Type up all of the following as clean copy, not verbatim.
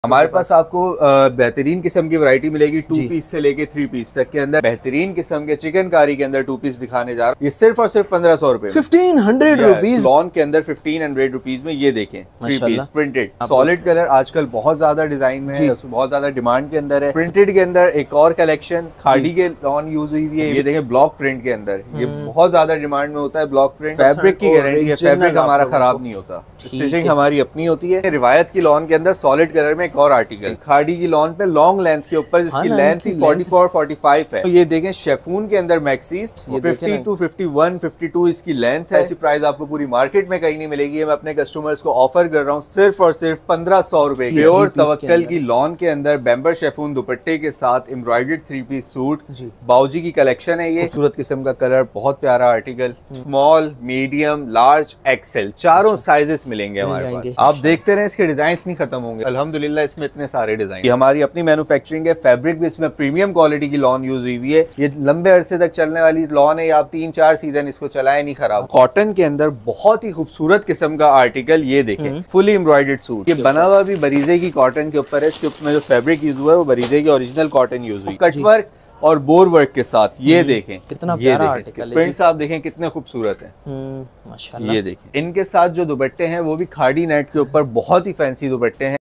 हमारे पास आपको बेहतरीन किस्म की वैरायटी मिलेगी 2 पीस से लेके 3 पीस तक के अंदर। बेहतरीन किस्म के चिकनकारी के अंदर 2 पीस दिखाने जा रहा हूँ। ये सिर्फ और सिर्फ 1500 रुपए, 1500 रुपीज लॉन के अंदर 1500 रुपीज में। ये देखें 3 पीस प्रिंटेड सॉलिड कलर आजकल बहुत ज्यादा डिजाइन में है, उसमें बहुत ज्यादा डिमांड के अंदर है। प्रिंटेड के अंदर एक और कलेक्शन खाड़ी के लॉन यूज हुई है। ये देखें ब्लॉक प्रिंट के अंदर, ये बहुत ज्यादा डिमांड में होता है ब्लॉक प्रिंट। फैब्रिक की गारंटी है, फैब्रिक हमारा खराब नहीं होता, स्टिचिंग हमारी अपनी होती है। रिवायत की लॉन के अंदर सॉलिड कलर में एक और आर्टिकल खाड़ी की लॉन पे लॉन्ग लेंथ के ऊपर, जिसकी लेंथ थी 44-45 है। तो ये देखें शेफून के अंदर मैक्सीज 50 to 51, 52 इसकी लेंथ है। ऐसी प्राइस आपको पूरी मार्केट में कहीं नहीं मिलेगी। मैं अपने कस्टमर्स को ऑफर कर रहा हूँ सिर्फ और सिर्फ 1500 रुपए की। प्योर तवक्कल की लॉन के अंदर बेम्बर शेफून दुपट्टे के साथ एम्ब्रॉयडर्ड 3 पीस सूट, बाउजी की कलेक्शन है। ये खूबसूरत किस्म का कलर, बहुत प्यारा article. Small, medium, large, XL चारों साइजेस मिलेंगे हमारे पास। आप देखते रहे, इसके डिजाइन नहीं खत्म होंगे अल्हम्दुलिल्लाह। इसमें इतने सारे डिजाइन, ये हमारी अपनी मैन्युफैक्चरिंग है। फैब्रिक भी इसमें प्रीमियम क्वालिटी की लॉन यूज हुई है। ये लंबे अरसे तक चलने वाली लॉन है, आप 3-4 सीजन इसको चलाए नहीं खराब। कॉटन के अंदर बहुत ही खूबसूरत किस्म का आर्टिकल, ये देखें फुली एम्ब्रॉयडर्ड सूट। ये बना हुआ भी बरीजे की कॉटन के ऊपर है। इसके ऊपर जो फैब्रिक यूज हुआ है वो बरीजे की ओरिजिनल कॉटन यूज हुई, कटवर्क और बोर वर्क के साथ। ये देखें कितना प्यारा आर्टिकल है। प्रिंट्स आप देखें कितने खूबसूरत हैं माशाल्लाह। ये देखें इनके साथ जो दुपट्टे हैं वो भी खाड़ी नेट के ऊपर बहुत ही फैंसी दुपट्टे हैं।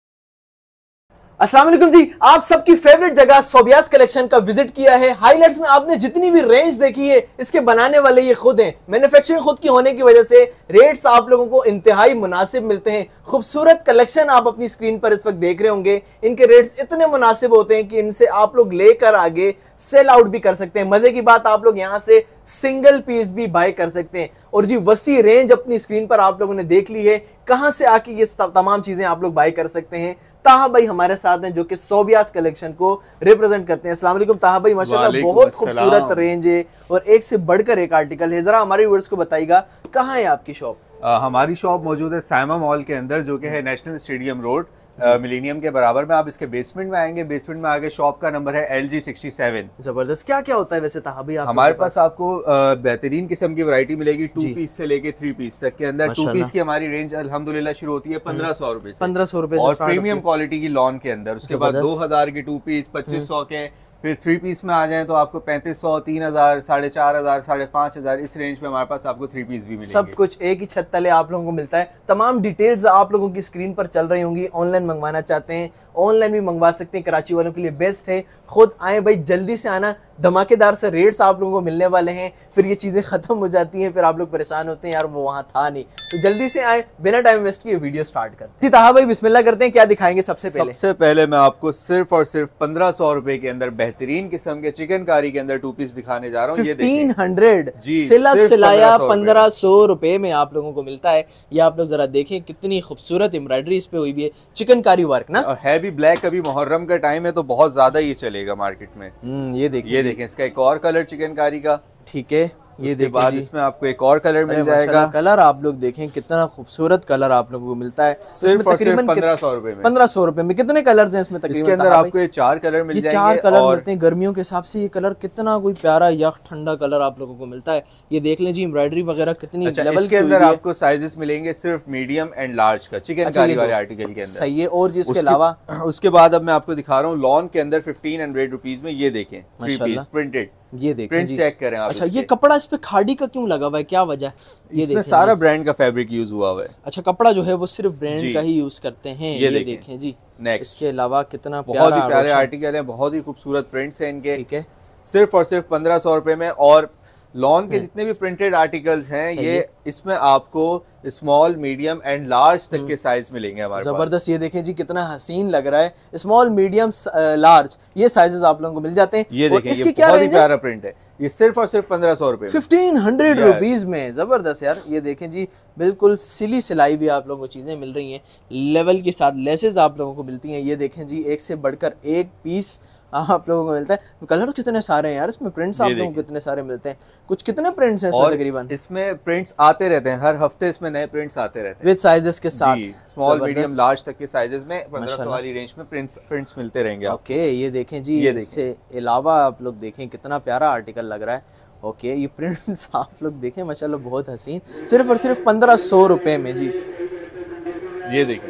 अस्सलाम वालेकुम जी, आप सबकी फेवरेट जगह सोबियास कलेक्शन का विजिट किया है। हाइलाइट्स में आपने जितनी भी रेंज देखी है, इसके बनाने वाले ये खुद हैं। मैन्युफैक्चरिंग खुद की होने की वजह से रेट्स आप लोगों को इंतहाई मुनासिब मिलते हैं। खूबसूरत कलेक्शन आप अपनी स्क्रीन पर इस वक्त देख रहे होंगे। इनके रेट्स इतने मुनासिब होते हैं कि इनसे आप लोग लेकर आगे सेल आउट भी कर सकते हैं। मजे की बात, आप लोग यहाँ से सिंगल पीस भी बाय कर सकते हैं। और जी वसी रेंज अपनी स्क्रीन पर आप लोगों ने देख ली है। कहां से आके ये तमाम चीजें आप लोग बाय कर सकते हैं। ताहा भाई हमारे साथ हैं जो कि सोबियास कलेक्शन को रिप्रेजेंट करते हैं। अस्सलाम वालेकुम ताहा भाई, माशाल्लाह बहुत खूबसूरत रेंज है और एक से बढ़कर एक आर्टिकल है। जरा हमारे व्यूअर्स को बताइएगा कहाँ है आपकी शॉप? हमारी शॉप मौजूद है साइमा मॉल के अंदर, जो कि है नेशनल स्टेडियम रोड, मिलेनियम के बराबर में। आप इसके बेसमेंट में आएंगे, बेसमेंट में आगे शॉप का नंबर है LG 67। जबरदस्त। क्या क्या होता है वैसे ताहा भाई? हमारे पास आपको बेहतरीन किस्म की वैरायटी मिलेगी 2 पीस से लेके 3 पीस तक के अंदर। 2 पीस की हमारी रेंज अल्हम्दुलिल्लाह शुरू होती है 1500 रुपए से। 1500 रुपए और प्रीमियम क्वालिटी की लॉन के अंदर। उसके बाद 2000 के 2 पीस, 2500 के, फिर 3 पीस में आ जाएं तो आपको 3500, 3000, 4500, 5500 इस रेंज में हमारे पास आपको 3 पीस भी मिलेंगे। सब कुछ एक ही छत तले आप लोगों को मिलता है। तमाम डिटेल्स आप लोगों की स्क्रीन पर चल रही होंगी। ऑनलाइन मंगवाना चाहते हैं ऑनलाइन भी मंगवा सकते हैं, कराची वालों के लिए बेस्ट है। खुद आए भाई, जल्दी से आना, धमाकेदार से रेट्स आप लोगों को मिलने वाले हैं। फिर ये चीजें खत्म हो जाती हैं, फिर आप लोग परेशान होते हैं यार वो वहाँ था नहीं। तो जल्दी से आए, बिना टाइम वेस्ट किए वीडियो स्टार्ट करते हैं। ताहा भाई बिस्मिल्लाह करते हैं, क्या दिखाएंगे सबसे पहले? सबसे पहले मैं आपको सिर्फ और सिर्फ 1500 रुपए के अंदर बेहतरीन किस्म के चिकनकारी के अंदर 2 पीस दिखाने जा रहा हूँ। 1500 सिला सिलाया 1500 रुपए में आप लोगों को मिलता है। ये आप लोग जरा देखें कितनी खूबसूरत एम्ब्रॉयडरी इस पे हुई भी है, चिकनकारी वर्क ना है भी ब्लैक। अभी मुहर्रम का टाइम है तो बहुत ज्यादा ये चलेगा मार्केट में। ये देखें इसका एक और कलर चिकनकारी का, ठीक है। ये देखिए बाद इसमें आपको एक और कलर मिल जाएगा। कलर आप लोग देखें कितना खूबसूरत कलर आप लोगों को मिलता है सिर्फ और सिर्फ 1500 रुपए में। 1500 रुपए में कितने कलर्स हैं इसमें? तकरीबन इसके अंदर आपको ये 4 कलर मिल जाएंगे। 4 कलर मिलते हैं गर्मियों के हिसाब से। ये कलर कितना कोई प्यारा यख ठंडा कलर आप लोगों को मिलता है। ये देख लें जी एम्ब्रॉयडरी वगैरह कितनी लेवल के अंदर आपको साइजेस मिलेंगे सिर्फ मीडियम एंड लार्ज का चिकनकारी वाले आर्टिकल के अंदर। सही है। और जिसके अलावा उसके बाद अब मैं आपको दिखा रहा हूँ लॉन के अंदर 1500 रुपीज में। ये देखें 3 पीस प्रिंटेड, ये देखें प्रिंट चेक करें आप। अच्छा, ये कपड़ा इस पे खाड़ी का क्यों लगा हुआ है, क्या वजह है? ये इसमें सारा ब्रांड का फैब्रिक यूज हुआ हुआ है। अच्छा, कपड़ा जो है वो सिर्फ ब्रांड का ही यूज करते हैं। ये देखें जी। नेक्स्ट, इसके अलावा कितना बहुत ही प्यारे आर्टिकल है, बहुत ही खूबसूरत प्रिंट्स हैं इनके। ठीक है, सिर्फ और सिर्फ 1500 रुपए में। और लॉन के जितने भी प्रिंटेड आर्टिकल्स हैं ये इसमें आपको स्मॉल, मीडियम एंड लार्ज तक के साइज मिलेंगे हमारे पास। जबरदस्त। ये देखें जी कितना हसीन लग रहा है। स्मॉल, मीडियम, लार्ज ये साइजेस आप लोगों को मिल जाते हैं। ये देखें, इसकी क्या बहुत ही प्यारा प्रिंट है। ये सिर्फ और सिर्फ 1500 रुपए, 1500 रुपीज में। जबरदस्त यार। ये देखें जी बिल्कुल सिली सिलाई भी आप लोगों को चीजें मिल रही हैं, लेवल के साथ लेसेस आप लोगों को मिलती हैं। ये देखें जी एक से बढ़कर एक पीस आप लोगों को मिलता है। कलर कितने सारे हैं यार इसमें, प्रिंट्स आप लोगों को कितने सारे मिलते हैं। कुछ कितने प्रिंट्स हैं इसमें तकरीबन? इसमें प्रिंट्स आते रहते हैं, हर हफ्ते इसमें नए प्रिंट्स आते रहते हैं विद साइजेस के साथ। स्मॉल, मीडियम, लार्ज तक के साइजेस में 1500 वाली रेंज में प्रिंट्स मिलते रहेंगे। ओके, ये देखें जी। इससे अलावा आप लोग देखें कितना प्यारा आर्टिकल लग रहा है। ओके, ये प्रिंट्स आप लोग देखें माशाल्लाह बहुत हसीन। सिर्फ और सिर्फ 1500 रुपए में जी। ये देखें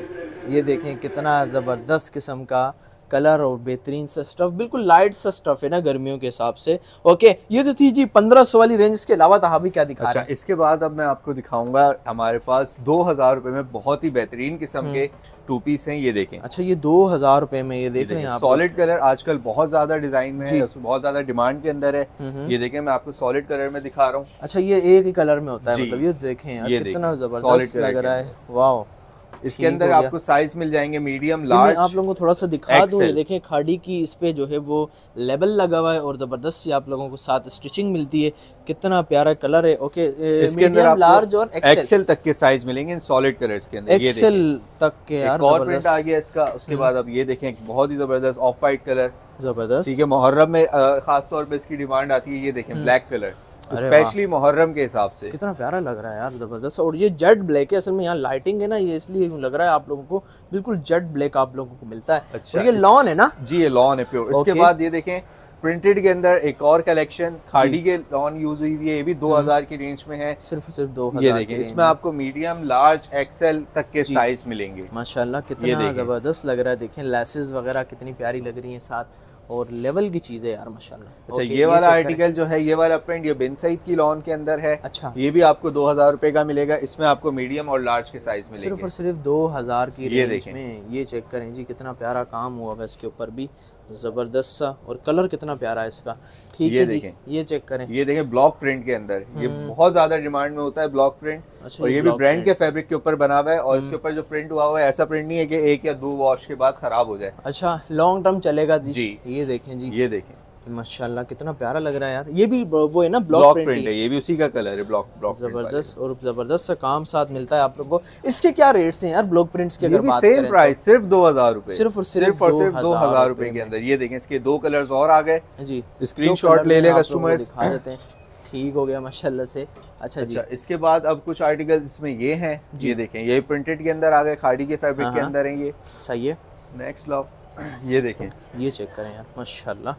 ये देखें कितना ज़बरदस्त किस्म का कलर और बेहतरीन सा स्टफ, बिल्कुल लाइट सा स्टफ है ना गर्मियों के हिसाब से। ओके, ये तो थी जी 1500 वाली रेंज। इसके अलावा तहाबी क्या दिखा रहे हैं? इसके बाद अब मैं आपको दिखाऊंगा हमारे पास 2000 रुपए में बहुत ही बेहतरीन किस्म के टू पीस हैं। ये देखें। अच्छा, ये 2000 रुपए में ये देख रहे हैं आप? सॉलिड कलर आजकल बहुत ज्यादा डिजाइन में है, उसमें बहुत ज्यादा डिमांड के अंदर है। ये देखें, मैं आपको सॉलिड कलर में दिखा रहा हूँ। अच्छा, ये एक ही कलर में होता है मतलब? ये देखें यार, ये कितना जबरदस्त लग रहा है। वाह, इसके अंदर आपको साइज मिल जाएंगे मीडियम, लार्ज। आप लोगों को थोड़ा सा दिखा दूं, ये देखें खाड़ी की इस पे जो है वो लेबल लगा हुआ है और जबरदस्त सी आप लोगों को साथ स्टिचिंग मिलती है। कितना प्यारा कलर है। ओके, इसके अंदर आपको लार्ज और एक्सेल तक के साइज मिलेंगे इन सॉलिड कलर्स के अंदर। एक्सेल तक के यार, और प्रिंट आ गया इसका। उसके बाद अब ये देखें बहुत ही जबरदस्त ऑफ वाइट कलर, जबरदस्त। ठीक है, मुहर्रम में खास तौर पे इसकी डिमांड आती है। ये देखें ब्लैक कलर, स्पेशली मुहर्रम के हिसाब से कितना प्यारा लग रहा है यार, जबरदस्त। और ये जेट ब्लैक है, असल में यहाँ लाइटिंग है ना, ये इसलिए लग रहा है आप लोगों को बिल्कुल जेट ब्लैक आप लोगों को मिलता है। अच्छा, और ये लॉन है ना? जी, ये लॉन है प्योर। इसके बाद ये देखें प्रिंटेड के अंदर एक और कलेक्शन खाड़ी के लॉन यूज हुई है। ये भी 2000 की रेंज में है, सिर्फ 2000। ये देखें, इसमें आपको मीडियम, लार्ज, एक्सेल तक के साइज मिलेंगे। माशाल्लाह, कितना जबरदस्त लग रहा है। देखें लेसेस वगैरह कितनी प्यारी लग रही हैं साथ, और लेवल की चीजें यार माशाल्लाह। अच्छा, ये वाला आर्टिकल जो है, ये वाला प्रिंट, ये बिन सईद की लॉन के अंदर है। अच्छा, ये भी आपको 2000 रुपए का मिलेगा। इसमें आपको मीडियम और लार्ज के साइज मिलेंगे। सिर्फ और सिर्फ 2000 की रेंज में। ये चेक करें जी, कितना प्यारा काम हुआ है इसके ऊपर भी, जबरदस्त सा। और कलर कितना प्यारा है इसका, ठीक है जी। ये चेक करें, ये देखें ब्लॉक प्रिंट के अंदर। ये बहुत ज्यादा डिमांड में होता है ब्लॉक प्रिंट। अच्छा, और ये भी ब्रांड के फैब्रिक के ऊपर बना हुआ है। और इसके ऊपर जो प्रिंट हुआ है ऐसा प्रिंट नहीं है कि एक या दो वॉश के बाद खराब हो जाए। अच्छा, लॉन्ग टर्म चलेगा जी। ये देखें जी, ये देखें माशाल्लाह कितना प्यारा लग रहा है यार। ये भी वो है ना ब्लॉक प्रिंट है, ये भी उसी का कलर है, ब्लॉक जबरदस्त। और जबरदस्त सा काम साथ मिलता है आप लोगों को। इसके क्या रेट्स हैं यार ब्लॉक प्रिंट्स के? अगर बात करें सेम प्राइस, सिर्फ 2000 रुपए, सिर्फ और सिर्फ 2000 रुपए के अंदर। ये देखें, इसके दो कलर्स और आ गए जी। स्क्रीनशॉट ले ले कस्टमर्स, दिखा देते हैं। ठीक हो गया माशाल्लाह से। अच्छा जी, इसके बाद अब कुछ आर्टिकल्स इसमें ये हैं। ये देखें, ये प्रिंटेड के अंदर आ गए, खाड़ी के फैब्रिक के अंदर है ये। सही है। नेक्स्ट लो, ये देखें, ये चेक करें यार माशाल्लाह,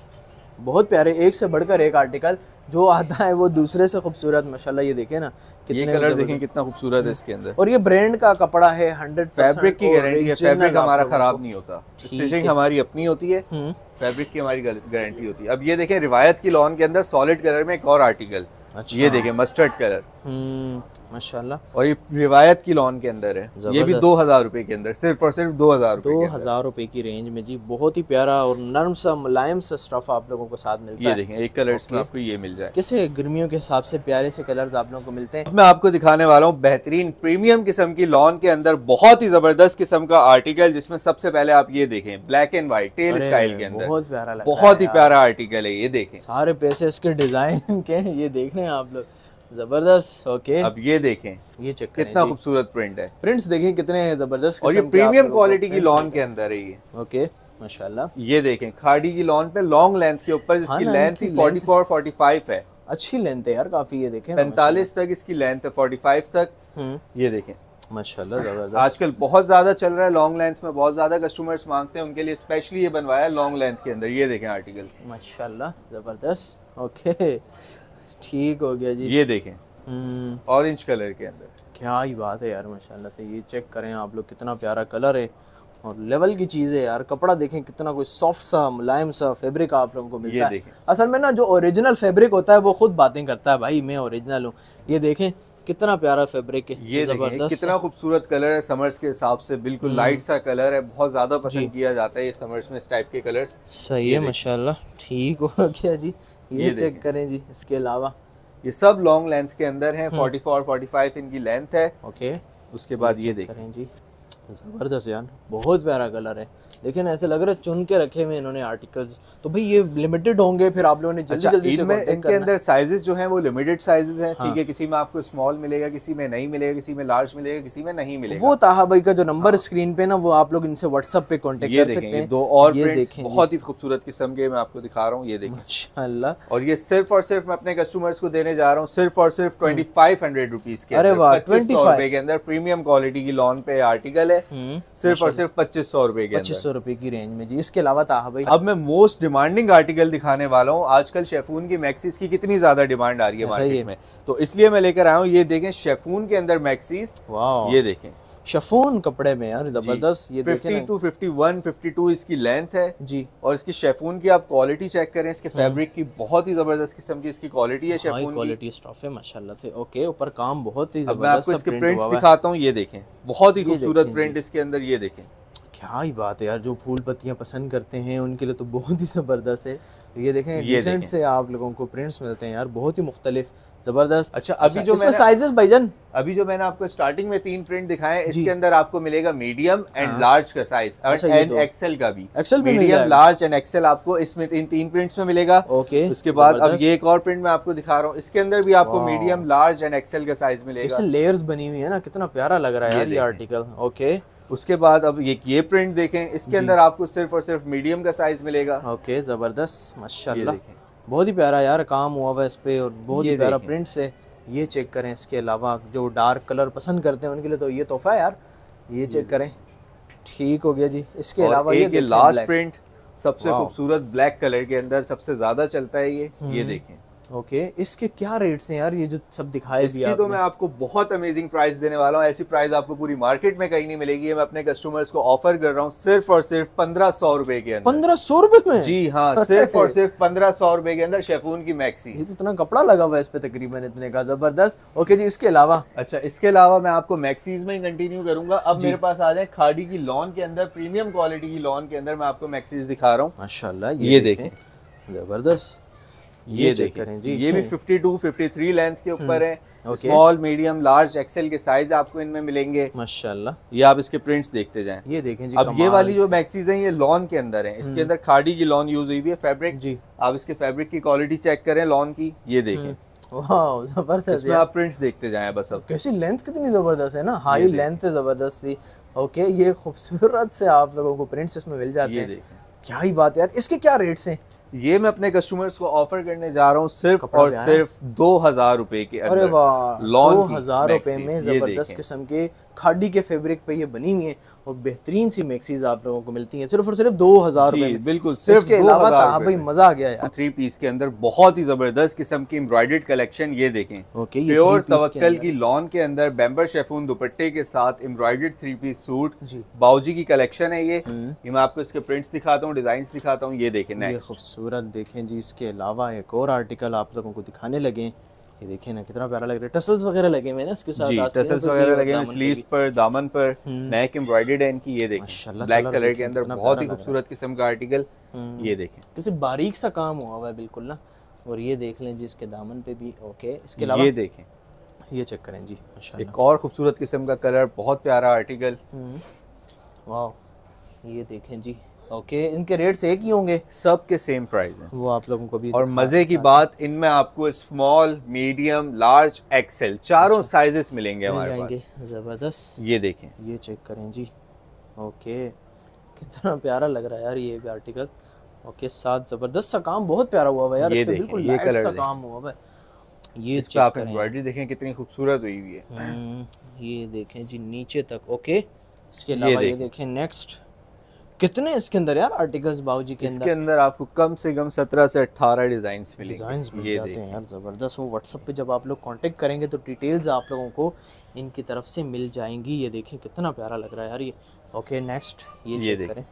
बहुत प्यारे, एक से बढ़कर एक आर्टिकल जो आता है वो दूसरे से खूबसूरत माशाल्लाह। ये देखें ना, ये कलर देखें कितना खूबसूरत है इसके अंदर। और ये ब्रांड का कपड़ा है, 100% फैब्रिक की गारंटी है। फैब्रिक हमारा खराब नहीं होता, स्टिचिंग हमारी अपनी होती है, फैब्रिक की हमारी गारंटी होती है। अब ये देखें रिवायत की लॉन के अंदर सॉलिड कलर में एक और आर्टिकल। अच्छा, ये देखें मस्टर्ड कलर, माशाल्लाह। और ये रिवायत की लॉन के अंदर है। ये भी 2000 रुपए के अंदर, सिर्फ और सिर्फ 2000 रुपए की रेंज में जी। बहुत ही प्यारा और नरम सा मुलायम सा स्टफ आप लोगों को साथ मिलता है। ये देखें, एक कलर इसमें आपको ये मिल जाए। कैसे गर्मियों के हिसाब से प्यारे से कलर्स आप लोगों को मिलते हैं। मैं आपको दिखाने वाला हूँ बेहतरीन प्रीमियम किस्म की लॉन के अंदर बहुत ही जबरदस्त किस्म का आर्टिकल, जिसमें सबसे पहले आप ये देखें black and white tail style के अंदर। बहुत प्यारा लगा, बहुत ही प्यारा आर्टिकल है। ये देखें, सारे पैसे इसके डिजाइन के, ये देख रहे हैं आप लोग, जबरदस्त। ओके, अब ये देखें, ये चेक करें कितना खूबसूरत प्रिंट है। प्रिंट्स देखें कितने जबरदस्त, और ये प्रीमियम क्वालिटी की लॉन के अंदर है ये। ओके माशाल्लाह। ये देखें खाड़ी की लॉन पे लॉन्ग लेंथ के ऊपर, जिसकी लेंथ थी 44-45 है। अच्छी लेंथ है यार काफी। ये देखें 45 तक इसकी लेंथ है, 45 तक। ये देखें माशाल्लाह, जबरदस्त। आजकल बहुत ज्यादा चल रहा है लॉन्ग लेंथ में, बहुत ज्यादा कस्टमर्स मांगते हैं, उनके लिए स्पेशली ये बनवाया है लॉन्ग लेंथ के अंदर। ये देखें आर्टिकल, माशाल्लाह जबरदस्त। ओके, ठीक हो गया जी। ये देखें ऑरेंज कलर के अंदर, क्या ही बात है यार माशाल्लाह से। ये चेक करें आप लोग, कितना प्यारा कलर है और लेवल की चीज़ है यार। कपड़ा देखें कितना कोई सॉफ्ट सा मुलायम सा फैब्रिक आप लोगों को मिलता है। असल में ना जो ओरिजिनल फैब्रिक होता है वो खुद बातें करता है, भाई मैं ओरिजिनल हूँ। ये देखें कितना प्यारा फैब्रिक है, ये देखें कितना खूबसूरत कलर है। समर्स के हिसाब से बिल्कुल लाइट सा कलर है, बहुत ज्यादा पसंद किया जाता है ये समर्स में इस टाइप के कलर्स। सही है माशाल्लाह, ठीक हो गया जी। ये चेक करें जी। इसके अलावा ये सब लॉन्ग लेंथ के अंदर है, 44-45 इनकी लेंथ है। ओके, उसके बाद ये देखें जी, जबरदस्त यार, बहुत प्यारा कलर है। लेकिन ऐसे लग रहा है चुन के रखे हुए इन्होंने आर्टिकल्स, तो भाई ये लिमिटेड होंगे, फिर आप लोगों ने जल्दी जल्दी से इनके अंदर साइजेस जो हैं वो लिमिटेड साइजेस हैं। ठीक है, किसी में आपको स्मॉल मिलेगा, किसी में नहीं मिलेगा, किसी में लार्ज मिलेगा, किसी में नहीं मिलेगा। वो ताहा भाई का जो नंबर स्क्रीन पे ना, वो आप लोग इनसे व्हाट्सएप पे कांटेक्ट कर सकते हैं। दो और प्रिंट्स बहुत ही खूबसूरत किस्म के मैं आपको दिखा रहा हूँ। ये देखें माशाल्लाह। और ये सिर्फ और सिर्फ मैं अपने कस्टमर्स को देने जा रहा हूँ सिर्फ और सिर्फ 2500 रुपीज के। अरे वाह, 2500 रुपए के अंदर प्रीमियम क्वालिटी की लॉन पे आर्टिकल है, सिर्फ और सिर्फ 2500 रुपए के, 2500 रुपए की रेंज में जी। इसके अलावा ताहा भाई अब मैं मोस्ट डिमांडिंग आर्टिकल दिखाने वाला हूँ। आजकल शेफून की मैक्सीज की कितनी ज्यादा डिमांड आ रही है मार्केट में, तो इसलिए मैं लेकर आया हूँ। ये देखें शेफून के अंदर मैक्सीज, ये देखें शिफॉन कपड़े में यार जबरदस्त। ये 50 to 51, 52 इसकी लेंथ है जी। और इसकी शिफॉन की आप क्वालिटी चेक करें, इसके फैब्रिक की बहुत ही जबरदस्त किस्म की इसकी क्वालिटी है, शिफॉन की क्वालिटी स्टफ है माशाल्लाह से। ओके, ऊपर काम बहुत ही जबरदस्त। मैं आपको इसके प्रिंट्स दिखाता हूँ, ये देखें बहुत ही खूबसूरत प्रिंट इसके अंदर, ये देखें क्या ही बात है यार। जो फूल पत्तियां पसंद करते हैं उनके लिए तो बहुत ही जबरदस्त है। ये देखें डिसेंट से आप लोगों को प्रिंट्स मिलते हैं यार, बहुत ही मुख्तलिफ जबरदस्त। अच्छा, अभी जो इसमें साइजेस भाईजान, अभी जो मैंने आपको स्टार्टिंग में 3 प्रिंट दिखाए, इसके अंदर आपको मिलेगा मीडियम एंड लार्ज का साइज एंड एक्सेल का भी। XL medium, large and XL आपको इसमें इन 3 प्रिंट्स में मिलेगा। ओके, उसके बाद अब ये एक और प्रिंट मैं आपको दिखा रहा हूँ, इसके अंदर भी आपको मीडियम, लार्ज एंड एक्सेल का साइज मिलेगा। लेयर्स बनी हुई है ना, कितना प्यारा लग रहा है यार ये आर्टिकल। ओके, उसके बाद अब ये प्रिंट देखें, इसके अंदर आपको सिर्फ और सिर्फ मीडियम का साइज मिलेगा। ओके, जबरदस्त माशाल्लाह, बहुत ही प्यारा यार काम हुआ हुआ इस पे और बहुत ही प्यारा प्रिंट्स है। ये चेक करें। इसके अलावा जो डार्क कलर पसंद करते हैं उनके लिए तो ये तोहफा है यार, ये चेक करें। ठीक हो गया जी। इसके अलावा ये लास्ट प्रिंट सबसे खूबसूरत ब्लैक कलर के अंदर सबसे ज्यादा चलता है ये देखें। ओके, इसके क्या रेट्स हैं यार ये जो सब दिखाए? इसकी तो मैं आपको बहुत अमेजिंग प्राइस देने वाला हूँ, ऐसी प्राइस आपको पूरी मार्केट में कहीं नहीं मिलेगी। मैं अपने कस्टमर्स को ऑफर कर रहा हूँ सिर्फ और सिर्फ 1500 रुपए के अंदर। 1500 रुपए में? जी हाँ, सिर्फ और सिर्फ 1500 रुपए के अंदर शिफॉन की मैक्सी। इतना कपड़ा लगा हुआ है इस पे तकरीबन इतने का, जबरदस्त। ओके जी, इसके अलावा? अच्छा, इसके अलावा मैं आपको मैक्सीज में ही कंटिन्यू करूंगा। अब मेरे पास आ जाए खाड़ी की लॉन के अंदर, प्रीमियम क्वालिटी की लॉन के अंदर मैं आपको मैक्सीज दिखा रहा हूँ माशाल्लाह। ये देखें, जबरदस्त। ये चेक करें जी। ये भी 52, 53 लेंथ के ऊपर है। स्मॉल, मीडियम, लार्ज, एक्सेल के साइज आपको इनमें मिलेंगे माशाल्लाह। ये आप इसके प्रिंट्स देखते जाएं। ये देखें जी। अब ये वाली जो मैक्सीज हैं ये लॉन के अंदर है, इसके अंदर खाड़ी की लॉन यूज हुई है फैब्रिक जी। आप इसके फैब्रिक की क्वालिटी चेक करें लॉन की, ये देखें वाह जबरदस्त। इसमें आप प्रिंट्स देखते जाएं बस। अब कैसी लेंथ कितनी जबरदस्त है ना, हाई लेंथ है जबरदस्त सी। ओके, ये खूबसूरत से आप लोगों को प्रिंट्स इसमें मिल जाते हैं। क्या ही बात है यार। इसके क्या रेट्स हैं? ये मैं अपने कस्टमर्स को ऑफर करने जा रहा हूँ सिर्फ और सिर्फ 2000 रुपए के अंदर। अरे वाह, 2000 रुपए में जबरदस्त किस्म के खाड़ी के फैब्रिक पे ये बनी हुई है और बेहतरीन सी मैक्सीज आप लोगों को मिलती हैं सिर्फ और सिर्फ 2000 रुपए में। बिल्कुल, सिर्फ 2000 भाई मजा आ गया यार। 3 पीस के अंदर बहुत ही जबरदस्त किस्म की एम्ब्रॉयडर्ड कलेक्शन, ये देखें। ओके, प्योर तवक्कल की लॉन के अंदर बेम्बर शिफॉन दुपट्टे के साथ एम्ब्रॉयडर्ड 3 पीस सूट बाऊजी की कलेक्शन है ये मैं आपको इसके प्रिंट्स दिखाता हूँ, डिजाइन दिखाता हूँ। ये देखें, खूबसूरत देखें जी। इसके अलावा एक और आर्टिकल आप लोगों को दिखाने लगे, ये देखिए ना कितना प्यारा लग रहा है। टसल्स वगैरह लगे हुए हैं ना इसके साथ, जी टसल्स वगैरह लगे हुए स्लीव्स पर, दामन पर, नेक एम्ब्रॉयडर्ड है इनकी। ये देखें ब्लैक कलर के अंदर बहुत ही खूबसूरत किस्म का आर्टिकल, ये देखें किसी बारीक सा काम हुआ हुआ है बिल्कुल ना। और ये देख लें जी इसके दामन पे भी। ओके, इसके अलावा ये देखें, ये चेक करें जी माशाल्लाह, एक और खूबसूरत किस्म का कलर, बहुत प्यारा आर्टिकल। वाह, ये देखें जी। ओके, इनके रेट्स एक ही होंगे? सब के सेम प्राइस हैं, वो आप लोगों को भी। और मजे की बात, इनमें आपको स्मॉल, मीडियम, लार्ज, एक्सेल चारों साइजेस मिलेंगे हमारे पास। जबरदस्त। ये देखें, ये चेक करें जी। ओके, कितना प्यारा लग रहा है यार ये भी आर्टिकल। ओके, साथ जबरदस्त सा काम, बहुत प्यारा हुआ हुआ है यार। ये बिल्कुल ये कलर सा काम हुआ हुआ है। ये चेक आप एम्ब्रॉयडरी देखें कितनी खूबसूरत हुई हुई है। ये देखें जी नीचे तक। ओके, इसके अलावा ये देखें नेक्स्ट, कितने इसके अंदर यार आर्टिकल्स बाऊजी के अंदर? इसके अंदर आपको कम से कम 17 से 18 डिजाइन्स मिलेंगे। डिजाइन्स मिल जाते हैं यार, जबरदस्त। वो व्हाट्सएप पे जब आप लोग कांटेक्ट करेंगे तो डिटेल्स आप लोगों को इनकी तरफ से मिल जाएंगी। ये देखें कितना प्यारा लग रहा है यार ये। ओके, नेक्स्ट ये चेक करें,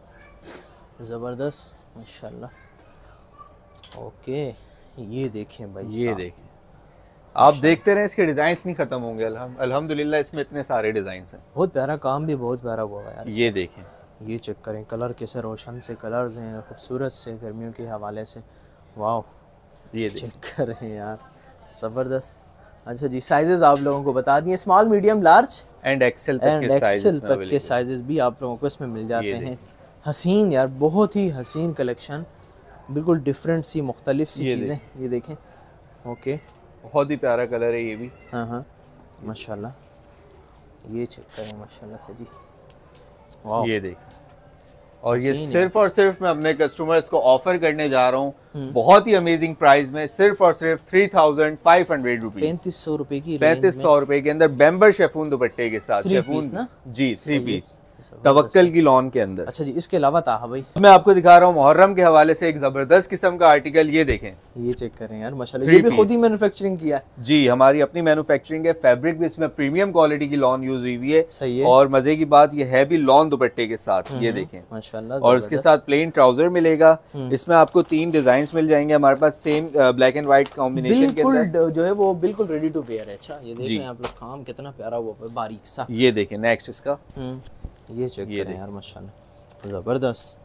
जबरदस्त माशाल्लाह। ओके, ये देखें भाई, ये देखें, आप देखते रहे इसके डिजाइन्स नहीं खत्म होंगे। अल्हम्दुलिल्लाह इसमें इतने सारे डिजाइन्स हैं। बहुत प्यारा काम भी बहुत प्यारा हुआ है यार। ये देखें, ये चेक करें, कलर कैसे रोशन से कलर्स हैं, खूबसूरत से गर्मियों के हवाले से। वाह, ये चेक करें यार, ज़बरदस्त। अच्छा जी, साइजेस आप लोगों को बता दिए, small, medium, large and XL तक के साइजेस भी आप लोगों को इसमें मिल जाते हैं। हसीन यार, बहुत ही हसीन कलेक्शन, बिल्कुल डिफरेंट सी, मुख्तलिफ सी चीज़ें। ये देखें। ओके, बहुत ही प्यारा कलर है ये भी। हाँ माशाल्लाह। ये चेक करें माशाल्लाह से जी। ये देखें, और ये सिर्फ और सिर्फ मैं अपने कस्टमर्स को ऑफर करने जा रहा हूँ बहुत ही अमेजिंग प्राइस में, सिर्फ और सिर्फ 3500 रुपीज, 3500 रुपए की, 3500 रुपए के अंदर बेम्बर शिफॉन दुपट्टे के साथ। शिफॉन जी 3 पीस तवक्कल की लॉन के अंदर। अच्छा जी, इसके अलावा ताहा भाई मैं आपको दिखा रहा हूँ मुहर्रम के हवाले से एक जबरदस्त किस्म का आर्टिकल, ये देखें, ये चेक करें यार माशाल्लाह, ये भी खुद ही मैन्युफैक्चरिंग किया है जी, हमारी अपनी मैन्युफैक्चरिंग है। फैब्रिक भी इसमें प्रीमियम क्वालिटी की लॉन यूज हुई हुई है। सही है। और मजे की बात ये है भी लॉन दुपट्टे के साथ, ये देखें माशाल्लाह। और इसके साथ प्लेन ट्राउजर मिलेगा। इसमें आपको 3 डिजाइन मिल जाएंगे हमारे पास, same black and white combination के अंदर, जो है वो बिल्कुल रेडी टू वेयर है। अच्छा ये देख रहे हैं आप लोग, काम कितना प्यारा हुआ बारीक सा। ये देखें नेक्स्ट इसका, ये चेक करें यार माशाल्लाह, जबरदस्त।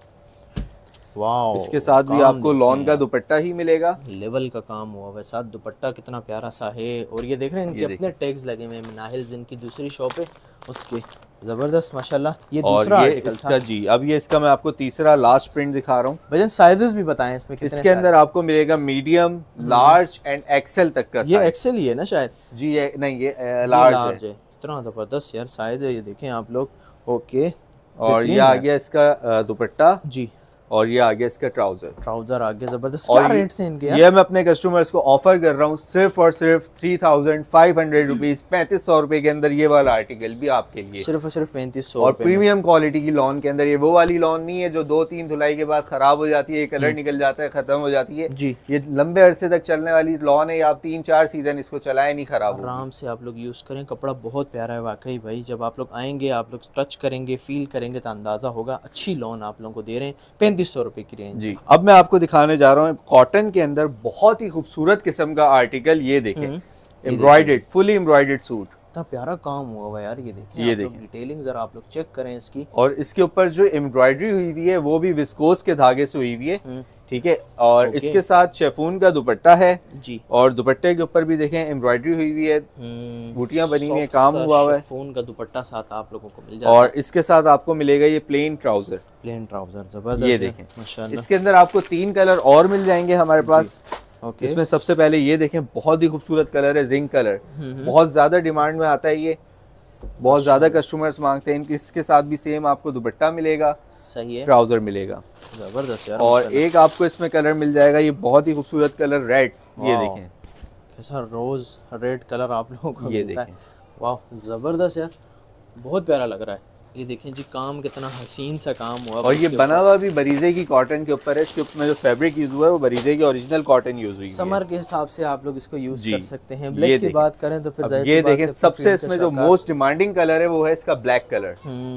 वाओ, इसके साथ भी आपको लॉन का दुपट्टा ही मिलेगा, लेवल का काम हुआ है। साथ दुपट्टा कितना प्यारा सा है। और ये देख रहे हैं इनके अपने टैग्स लगे हुए हैं, नाहिल्स इनकी दूसरी शॉप है उसके, जबरदस्त माशाल्लाह। ये दूसरा और ये इसका जी, अब ये इसका मैं आपको तीसरा लास्ट प्रिंट दिखा रहा हूँ। भजन साइजेस भी बताएं इसमें कितने? इसके अंदर आपको मिलेगा मीडियम, लार्ज एंड एक्सेल तक का। ये एक्सेल ही है ना शायद? जी ये नहीं, ये लार्ज है। कितना जबरदस्त यार साइज है, ये देखें आप लोग। ओके, और ये आ गया इसका दुपट्टा जी, और ये आ गया इसका ट्राउजर आ गया, जबरदस्त। क्या रेट्स हैं इनके यार? ये मैं अपने कस्टमर्स को ऑफर कर रहा हूँ सिर्फ और सिर्फ 3500 रुपीज, 3500 रुपए के अंदर ये वाला आर्टिकल भी आपके लिए, सिर्फ और सिर्फ 3500। और प्रीमियम क्वालिटी की लॉन के अंदर। ये वो वाली लॉन नहीं है जो 2-3 धुलाई के बाद खराब हो जाती है, कलर निकल जाता है, खत्म हो जाती है जी। ये लंबे अरसे तक चलने वाली लॉन है, आप 3-4 सीजन इसको चलाए नहीं, खराब आराम से आप लोग यूज करें। कपड़ा बहुत प्यारा है वाकई भाई, जब आप लोग आएंगे आप लोग टच करेंगे, फील करेंगे तो अंदाजा होगा। अच्छी लॉन आप लोगों को दे रहे हैं 3500 रुपए की रेंज। जी, अब मैं आपको दिखाने जा रहा हूँ कॉटन के अंदर बहुत ही खूबसूरत किस्म का आर्टिकल, ये देखें, एम्ब्रॉयडर्ड, फुली एम्ब्रॉयडर्ड सूट, इतना प्यारा काम हुआ हुआ यार। ये देखें, ये देखें डिटेलिंग जरा आप लोग चेक करें इसकी। और इसके ऊपर जो एम्ब्रॉयडरी हुई हुई है वो भी विस्कोस के धागे से हुई हुई है, ठीक है। और इसके साथ शेफून का दुपट्टा है जी, और दुपट्टे के ऊपर भी देखें एम्ब्रॉयडरी हुई हुई है, बूटियां बनी हुई है, काम हुआ हुआ है। शेफून का दुपट्टा साथ आप लोगों को मिल जाएगा। और इसके साथ आपको मिलेगा ये प्लेन ट्राउजर, जबरदस्त। ये देखें माशाल्लाह। इसके अंदर आपको 3 कलर और मिल जाएंगे हमारे पास। ओके, इसमें सबसे पहले ये देखें, बहुत ही खूबसूरत कलर है, जिंक कलर, बहुत ज्यादा डिमांड में आता है ये, बहुत ज्यादा कस्टमर्स मांगते हैं। इसके साथ भी सेम आपको दुपट्टा मिलेगा, सही है, ट्राउजर मिलेगा, जबरदस्त यार। और एक आपको इसमें कलर मिल जाएगा, ये बहुत ही खूबसूरत कलर रेड, ये देखें कैसा रोज रेड कलर आप लोगों को ये मिलता है। वाह, जबरदस्त यार, बहुत प्यारा लग रहा है। ये देखें जी, काम कितना हसीन सा काम हुआ। और ये बना हुआ भी बरीजे की कॉटन के ऊपर है, इसके ऊपर जो फैब्रिक यूज हुआ है वो बरीजे की ओरिजिनल कॉटन यूज हुई है। समर के हिसाब से आप लोग इसको यूज कर सकते हैं। ब्लैक की बात करें तो फिर ये देखें, सबसे इसमें जो मोस्ट डिमांडिंग कलर है वो है इसका ब्लैक कलर।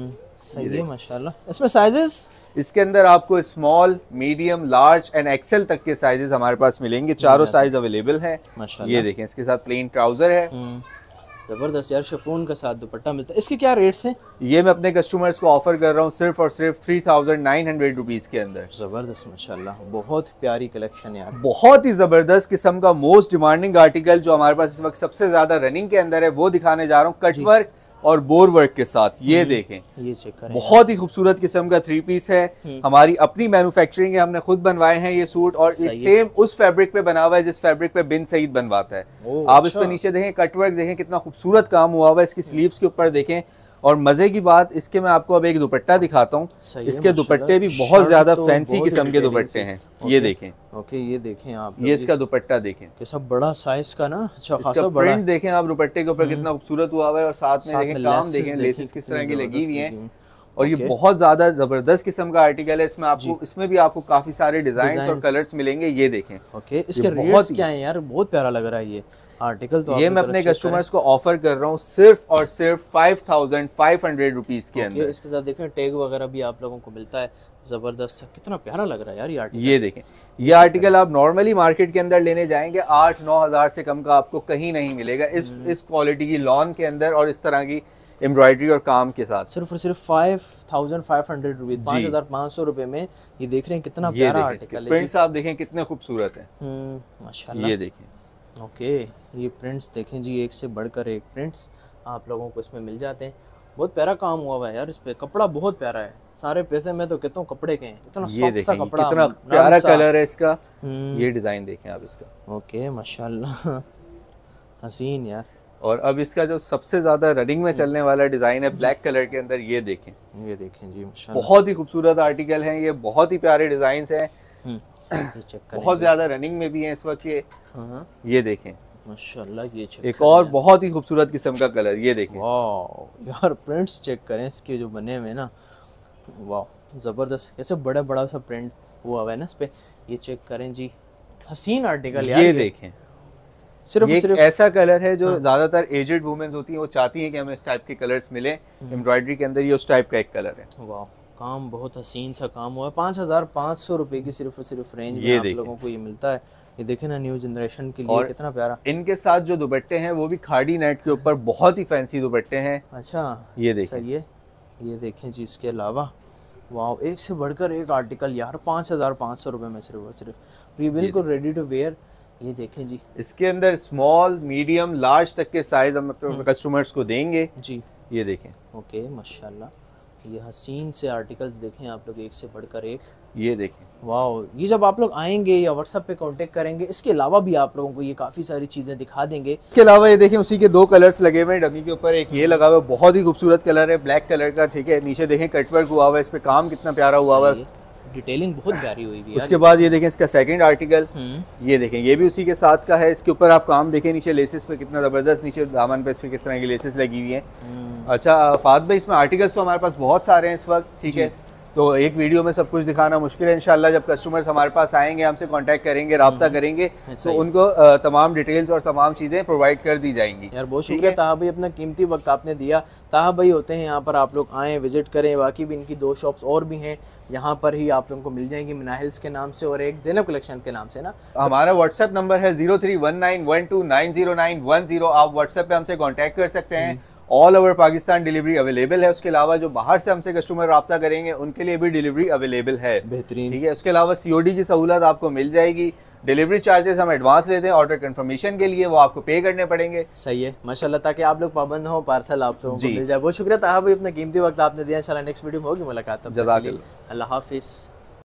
सही है माशाल्लाह। इसमें साइजेस, इसके अंदर आपको small, medium, large and XL तक के साइजेस हमारे पास मिलेंगे, चारों साइज अवेलेबल हैं माशाल्लाह। ये देखें, इसके साथ प्लेन ट्राउजर है, जबरदस्त यार, शिफॉन का साथ दुपट्टा मिलता है। इसके क्या रेट्स हैं? ये मैं अपने कस्टमर्स को ऑफर कर रहा हूँ सिर्फ और सिर्फ 3900 रुपीज के अंदर। जबरदस्त माशाल्लाह, बहुत प्यारी कलेक्शन यार, बहुत ही जबरदस्त किस्म का मोस्ट डिमांडिंग आर्टिकल जो हमारे पास इस वक्त सबसे ज्यादा रनिंग के अंदर है वो दिखाने जा रहा हूँ, कटवर्क और बोर वर्क के साथ। ये देखें, ये चेक करें, बहुत ही खूबसूरत किस्म का 3 पीस है, हमारी अपनी मैन्युफैक्चरिंग है, हमने खुद बनवाए हैं ये सूट, और इस सेम उस फैब्रिक पे बना हुआ है जिस फैब्रिक पे बिन सईद बनवाता है। आप इस पे नीचे देखें, कटवर्क देखें, कितना खूबसूरत काम हुआ हुआ है, इसकी स्लीव्स के ऊपर देखें। और मजे की बात, इसके मैं आपको अब एक दुपट्टा दिखाता हूँ, इसके दुपट्टे भी बहुत ज्यादा फैंसी किस्म के दुपट्टे हैं, ये देखें। ओके, ये देखें आप, ये इसका दुपट्टा देखें, कैसा बड़ा साइज का ना, अच्छा खासा बड़ा प्रिंट देखें आप दुपट्टे के ऊपर कितना खूबसूरत हुआ हुआ है, और साथ में देखें काम देखें, लेसेस किस तरह की लगी हुई हैं, और ये बहुत ज्यादा जबरदस्त किस्म का आर्टिकल है। इसमें आपको, इसमें भी आपको काफी सारे डिजाइन और कलर्स मिलेंगे, ये देखें। ओके, इसके रेट्स क्या हैं यार? बहुत प्यारा लग रहा है ये आर्टिकल। तो ये मैं अपने कस्टमर्स को ऑफर कर रहा हूँ सिर्फ और सिर्फ 5500 रुपीज के अंदर। इसके साथ देखें टैग वगैरह भी आप लोगों को मिलता है, जबरदस्त, कितना प्यारा लग रहा है यार ये आर्टिकल। ये देखें, ये आर्टिकल आप नॉर्मली मार्केट के अंदर लेने जाएंगे 8-9 हजार से कम का आपको कहीं नहीं मिलेगा इस क्वालिटी की लॉन के अंदर, और इस तरह की एम्ब्रॉयडरी और काम के साथ। सिर्फ और सिर्फ 5500 रुपीज, 5500 रुपए में ये देख रहे हैं, कितना प्यारा आर्टिकल है। प्रिंट्स आप देखें कितने खूबसूरत है माशाल्लाह, ये देखें। ओके, ये प्रिंट्स देखें जी, एक से बढ़कर एक प्रिंट्स आप लोगों को इसमें मिल जाते हैं। बहुत प्यारा काम हुआ हुआ है यार इस पे, कपड़ा बहुत प्यारा है, सारे पैसे मैं तो कहता हूँ कपड़े के हैं, इतना सॉफ्ट सा कपड़ा, कितना प्यारा कलर है इसका। ये डिजाइन देखें आप इसका। ओके माशाल्लाह, हसीन यार। और अब इसका जो सबसे ज्यादा रनिंग में चलने वाला डिजाइन है ब्लैक कलर के अंदर, ये देखें, ये देखें जी माशाल्लाह, बहुत ही खूबसूरत आर्टिकल है ये, बहुत ही प्यारे डिजाइन है, बहुत ज्यादा रनिंग में भी है इस वक्त ये देखें। माशाल्लाह ये एक और बहुत ही खूबसूरत किस्म का कलर, ये देखें। वाह यार प्रिंट्स चेक करें इसके जो बने हुए ना, वाह ज़बरदस्त, कैसे बड़ा बड़ा सा प्रिंट हुआ हुआ है ना इस पे, ये चेक करें जी, हसीन आर्टिकल यार। ये देखें, सिर्फ ये सिर्फ ऐसा कलर है जो ज्यादातर एजेड वुमेन्स होती हैं, वो चाहती हैं कि हमें इस टाइप के कलर्स मिले एम्ब्रॉयडरी के अंदर, ये उस टाइप का एक कलर है। वाह काम बहुत हसीन सा काम हुआ है। 5500 रुपए की सिर्फ और सिर्फ रेंज में आप लोगों को ये मिलता है। ये देखें ना, न्यू जनरेशन के लिए कितना प्यारा। इनके साथ जो दुपट्टे हैं वो भी खाड़ी नेट के ऊपर बहुत ही फैंसी दुपट्टे हैं। अच्छा ये देखें, सही है। ये देखें जी, इसके अलावा वाह एक से बढ़कर एक आर्टिकल यार, 5500 रुपए में सिर्फ और सिर्फ, ये बिल्कुल रेडी टू वेयर। ये देखें जी, इसके अंदर स्मॉल मीडियम लार्ज तक के साइज हम अपने कस्टमर्स को देंगे जी। ये देखें, ओके माशाल्लाह, ये हसीन से आर्टिकल्स देखें आप लोग, एक से बढ़कर एक। ये देखें, वाह, ये जब आप लोग आएंगे या व्हाट्सएप पे कांटेक्ट करेंगे, इसके अलावा भी आप लोगों को ये काफ़ी सारी चीज़ें दिखा देंगे। इसके अलावा ये देखें, उसी के 2 कलर्स लगे हुए हैं डमी के ऊपर। एक ये लगा हुआ है, बहुत ही खूबसूरत कलर है, ब्लैक कलर का, ठीक है। नीचे देखें कटवर्क हुआ हुआ है, इस पे काम कितना प्यारा हुआ हुआ है, डिटेलिंग बहुत प्यारी हुई है। उसके बाद ये देखें इसका सेकंड आर्टिकल, ये देखें, ये भी उसी के साथ का है। इसके ऊपर आप काम देखें, नीचे लेसेस पे कितना ज़बरदस्त, नीचे दामन पे इस पे किस तरह की लेसेस लगी हुई हैं। अच्छा फाद भाई, इसमें आर्टिकल्स तो हमारे पास बहुत सारे हैं इस वक्त, ठीक है, तो एक वीडियो में सब कुछ दिखाना मुश्किल है। इंशाल्लाह जब कस्टमर्स हमारे पास आएंगे, हमसे कांटेक्ट करेंगे, राब्ता करेंगे, तो उनको तमाम डिटेल्स और तमाम चीज़ें प्रोवाइड कर दी जाएंगी। यार बहुत शुक्रिया ताहा भाई, अपना कीमती वक्त आपने दिया। ताहा भाई होते हैं यहाँ पर, आप लोग आएँ विजिट करें। बाकी भी इनकी 2 शॉप्स और भी हैं, यहाँ पर ही आप लोगों को मिल जाएंगी, मिनाहिल्स के नाम से और एक ज़ैनब कलेक्शन के नाम से ना। हमारा व्हाट्सएप नंबर है 0319129090। आप व्हाट्सएप पे हमसे कांटेक्ट कर सकते हैं। All over Pakistan delivery available है। उसके अलावा जो बाहर से हमसे कस्टमर रब्ता करेंगे उनके लिए भी डिलीवरी अवेलेबल है। बेहतरीन, ठीक है। उसके अलावा COD की सहूलत आपको मिल जाएगी। डिलीवरी चार्जेस हम एडवांस लेते हैं, ऑर्डर कंफर्मेशन के लिए वो आपको पे करने पड़ेंगे। सही है माशाल्लाह, ताकि आप लोग पाबंद हो, पार्सल आप लोगों को मिल जाए। बहुत शुक्रिया ताहा भाई, अपना कीमती वक्त आपने दिया। इंशाल्लाह नेक्स्ट वीडियो में होगी मुलाकात। जज़ाकल्लाह, अल्लाह हाफिज़।